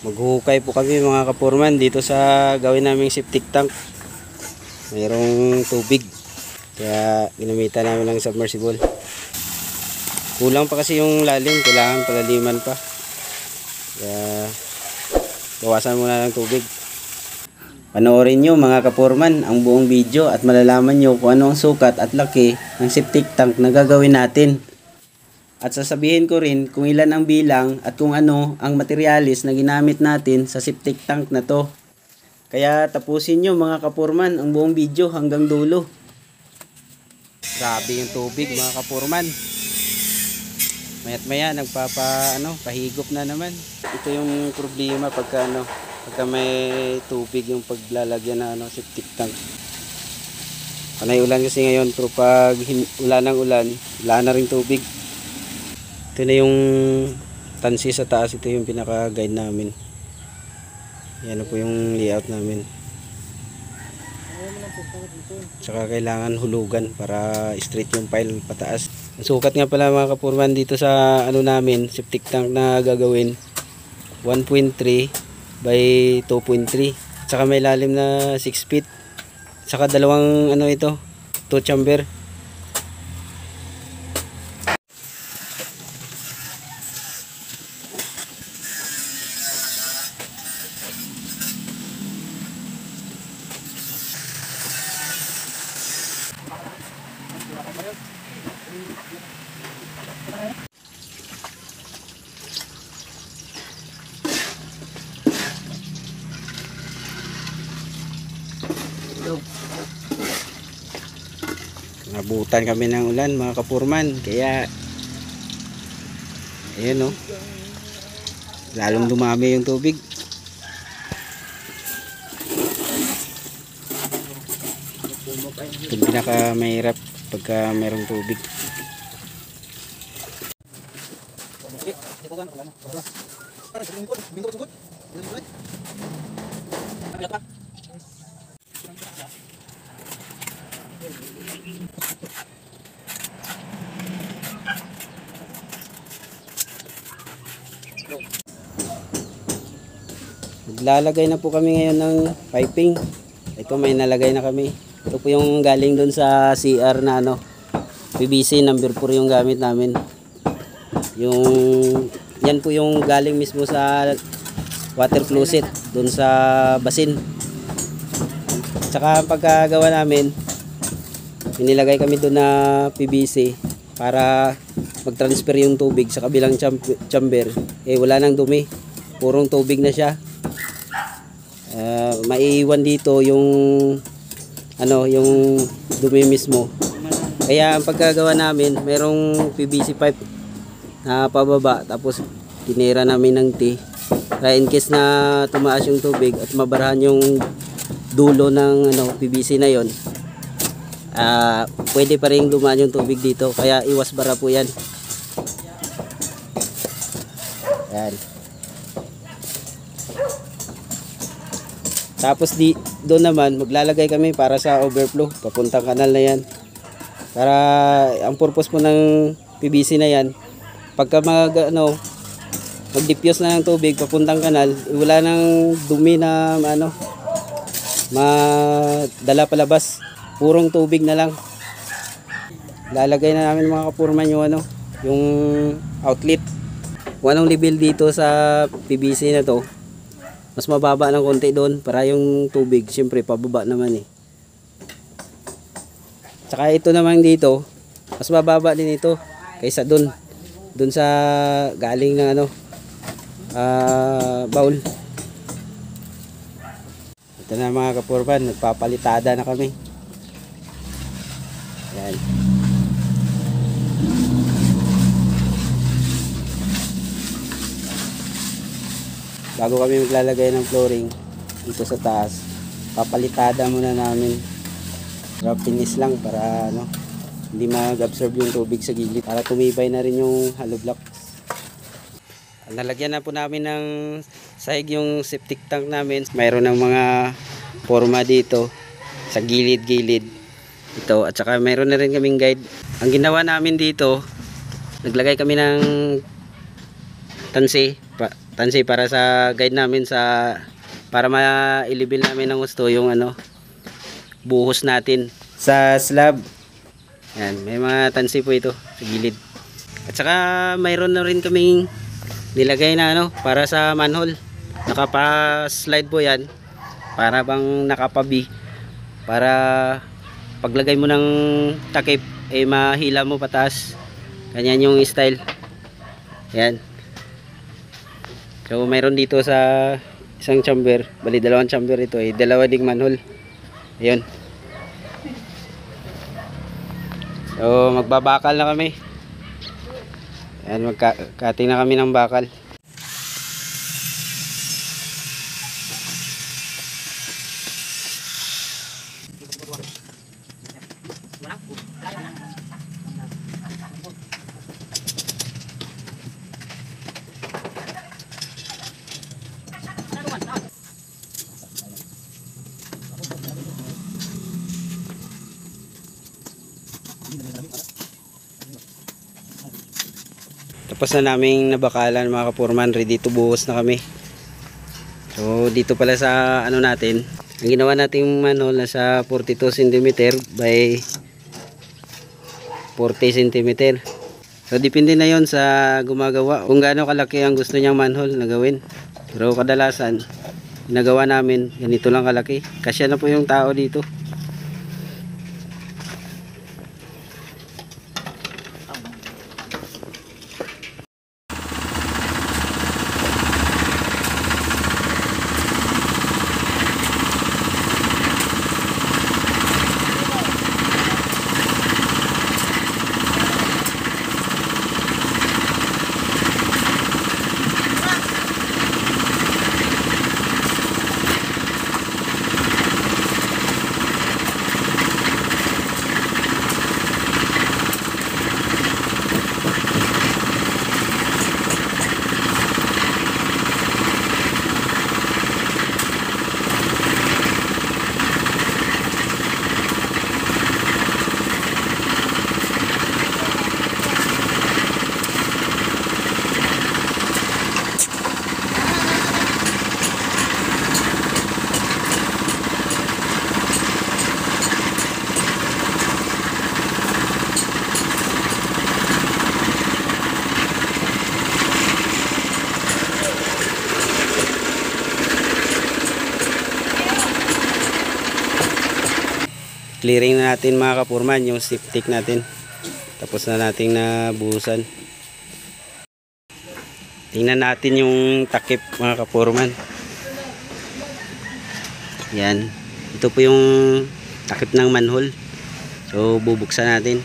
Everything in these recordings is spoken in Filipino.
Maghuhukay po kami mga kapurman dito sa gawin naming septic tank. Mayroong tubig, kaya ginamitan namin ng submersible. Kulang pa kasi yung lalim, kailangan palaliman pa, kaya bawasan muna ng tubig. Panoorin nyo mga kapurman ang buong video at malalaman nyo kung ano ang sukat at laki ng septic tank na gagawin natin. At sasabihin ko rin kung ilan ang bilang at kung ano ang materialis na ginamit natin sa septic tank na to. Kaya tapusin nyo mga kapurman ang buong video hanggang dulo. Grabe yung tubig mga kapurman. Mayat maya pahigop na naman. Ito yung problema pagka may tubig yung paglalagyan na septic tank. Panay ulan kasi ngayon, pero pag ulan ng ulan, wala na rin tubig. Ito na yung tansi sa taas, ito yung pinaka-guide namin. Yan po yung layout namin. Tsaka kailangan hulugan para straight yung pile pataas. Ang sukat nga pala mga kapurman dito sa namin, septic tank na gagawin, 1.3 by 2.3. Tsaka may lalim na 6 feet. Tsaka dalawang 2 chamber. Nabutan kami ng ulan mga kapurman, kaya ayun lalong dumami yung tubig. Ito pinaka mahirap pagka mayroong tubig. Maglalagay na po kami ngayon ng piping. Ito may nalagay na kami. Ito po yung galing doon sa CR na PVC number 4 yung gamit namin. Yan po yung galing mismo sa water closet doon sa basin. Tsaka pagkagawa namin, inilagay kami doon na PVC para mag-transfer yung tubig sa kabilang chamber. Wala nang dumi, purong tubig na siya. Maiiwan dito yung yung dumi mismo. Kaya ang pagkagawa namin, mayroong PVC pipe na pababa, tapos tinira namin ng T para in case na tumaas yung tubig at mabarahan yung dulo ng PVC na yon, pwede pa rin dumaan yung tubig dito, kaya iwas bara po yan. Yan. Tapos doon naman maglalagay kami para sa overflow papuntang kanal na yan. Para ang purpose po ng PVC na yan, pagka mag-diffuse na ng tubig papuntang kanal, wala nang dumi na madala palabas, purong tubig na lang. Lalagay na namin mga kapurman yung outlet. Kung anong level dito sa PVC na to, mas mababa ng konti doon para yung tubig siyempre pababa naman Tsaka ito naman dito, mas mababa din ito kaysa doon sa galing na bowl. Ito na mga kapurban, nagpapalitada na kami. Yan. Bago kami maglalagay ng flooring dito sa taas, papalitada muna namin. Para finish lang, para hindi mag-absorb yung tubig sa gilid, para tumibay na rin yung hollow blocks. Nalagyan na po namin ng sahig yung septic tank namin. Mayroon ng mga forma dito sa gilid-gilid ito, at saka mayroon na rin kaming guide. Ang ginawa namin dito, naglagay kami ng tansi tansi para sa guide namin para mailibil namin ng gusto yung buhos natin sa slab. Yan, may mga tansi po ito sa gilid. At saka mayroon na rin kaming nilagay na para sa manhole. Nakapa-slide po yan para bang nakapabi, para paglagay mo ng takip mahila mo pataas. Ganyan yung style. Yan. So mayroon dito sa isang chamber, bali dalawang chamber ito, dalawa ding manhole. Ayun. So magbabakal na kami. Yan, magka-cutting na kami ng bakal. Tapos na naming nabakalan mga kapurman, ready to buhos na kami. So dito pala sa natin, ang ginawa nating manhole nasa 42 cm by 40 cm. So depende na yon sa gumagawa kung gaano kalaki ang gusto niyang manhole na gawin. Pero kadalasan ginagawa namin ganito lang kalaki. Kasya na po yung tao dito. Clearing na natin mga kapurman yung septic natin. Tapos na nating nabuhusan. Tingnan natin yung takip mga kapurman. Yan. Ito po yung takip ng manhole. So bubuksan natin.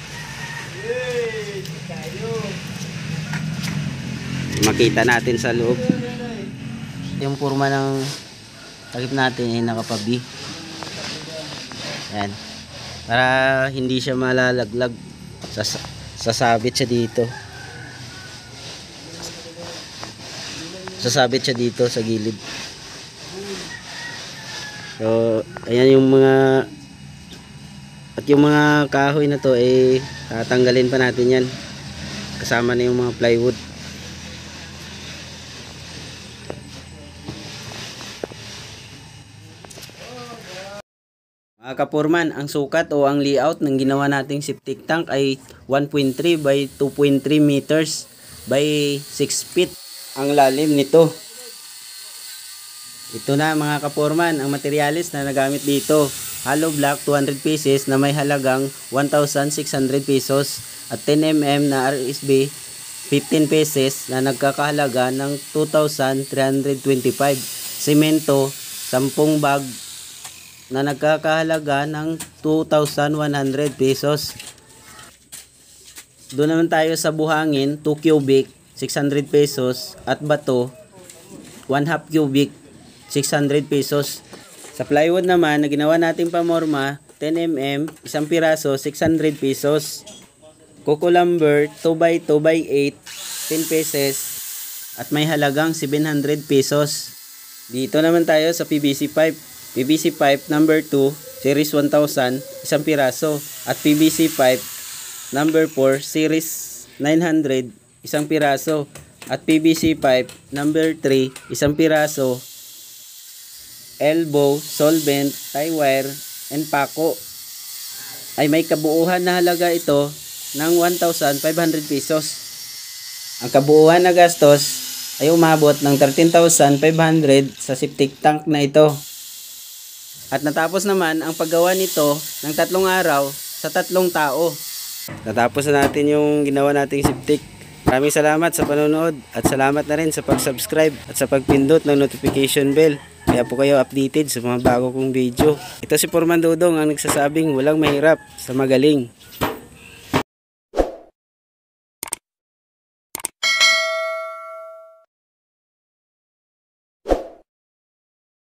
Makita natin sa loob. Yung purma ng takip natin ay nakapabi. Yan. Para hindi siya malalaglag. Sasabit siya dito. Sasabit siya dito sa gilid. So, ayan yung mga at yung mga kahoy na to tatanggalin pa natin yan. Kasama na yung mga plywood. Mga kapurman, ang sukat o ang layout ng ginawa nating septic tank ay 1.3 by 2.3 meters by 6 feet ang lalim nito. Ito na mga kapurman, ang materialis na nagamit dito. Hollow block 200 pieces na may halagang 1,600 pesos at 10mm na RSB 15 pieces na nagkakahalaga ng 2,325. Semento 10 bag na nagkakahalaga ng 2,100 pesos. Doon naman tayo sa buhangin, 2 cubic, 600 pesos at bato, 1/2 cubic, 600 pesos. Sa plywood naman na ginawa nating pamorma, 10mm, isang piraso, 600 pesos. Coco lumber, 2x2x8, 10 pesos at may halagang 700 pesos. Dito naman tayo sa PVC pipe. PVC pipe number 2, series 1000, isang piraso. At PVC pipe number 4, series 900, isang piraso. At PVC pipe number 3, isang piraso, elbow, solvent, tie wire, and pako. Ay may kabuuhan na halaga ito ng 1,500 pesos. Ang kabuuhan na gastos ay umabot ng 13,500 sa septic tank na ito. At natapos naman ang paggawa nito ng 3 araw sa 3 tao. Natapos na natin yung ginawa nating septic. Maraming salamat sa panonood at salamat na rin sa pag-subscribe at sa pagpindot ng notification bell. Kaya po kayo updated sa mga bago kong video. Ito si Foreman Dudong ang nagsasabing walang mahirap sa magaling.